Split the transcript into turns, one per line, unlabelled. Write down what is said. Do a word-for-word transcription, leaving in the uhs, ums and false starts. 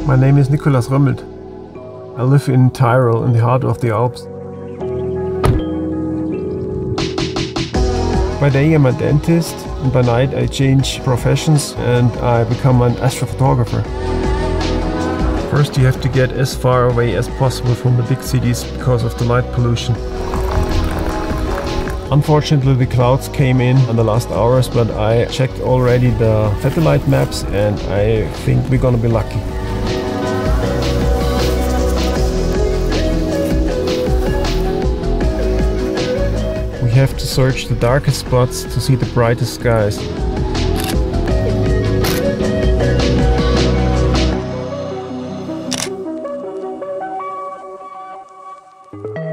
My name is Nicolas Römmelt. I live in Tyrol, in the heart of the Alps. By day I'm a dentist, and by night I change professions and I become an astrophotographer. First you have to get as far away as possible from the big cities because of the light pollution. Unfortunately the clouds came in in the last hours, but I checked already the satellite maps and I think we're gonna be lucky. We have to search the darkest spots to see the brightest skies.
Thank you.